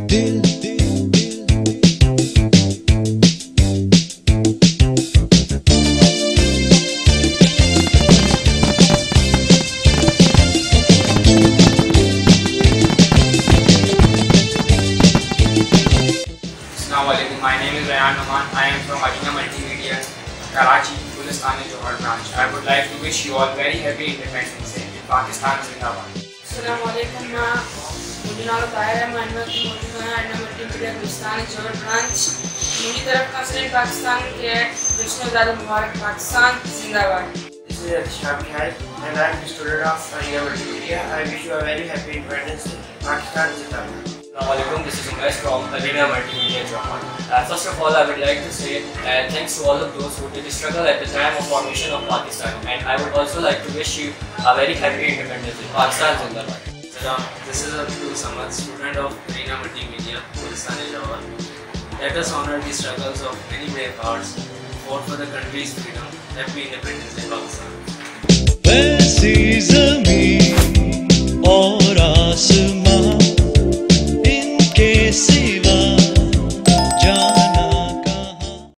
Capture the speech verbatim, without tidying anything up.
My name is I am from Multimedia, Karachi, Gulistan-e-Jauhar branch. I would like to wish you all very happy Independence Day in Pakistan, Zindabad. Assalamualaikum. मुझे नाम ताहिर है। मैं मौजूद हूँ multimedia Gulistan-e-Jauhar branch. मेरी तरफ का सिर्फ पाकिस्तान के जश्न ज़्यादा मुबारक पाकिस्तान जिंदाबाद। This is Arshad Bihari and I am a student of Multimedia. I wish you a very happy Independence Day. Pakistan Zindabad. Assalamualaikum, this is Umesh from Multimedia. Uh, first of all, I would like to say uh, thanks to all of those who did struggle at the time of formation of Pakistan, and I would also like to wish you a very happy Independence Day. Pakistan Zindabad. Salam, this is Abdul Samad, student of Multimedia, Gulistan-e-Jauhar. Let us honor the struggles of many brave hearts who fought for the country's freedom. Happy Independence Day, Pakistan.